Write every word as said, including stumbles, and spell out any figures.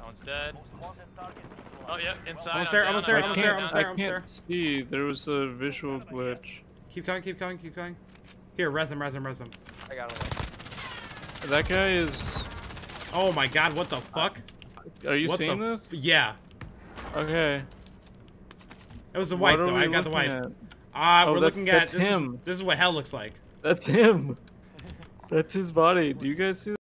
one's dead. Oh, yeah, inside. Almost there, I'm almost down, there, I'm almost down, there, I'm almost down. there, I almost there. can't see. There was a visual glitch. Keep going, keep going, keep going. Here, res him, res him, res him. I got him. That guy is... Oh my god, what the fuck? Are you what seeing the this? Yeah. Okay. It was the white, What are though. we I got the white. looking Ah, at? uh, Oh, we're that's- looking at... that's this him. Is, this is what hell looks like. That's him. That's his body. Do you guys see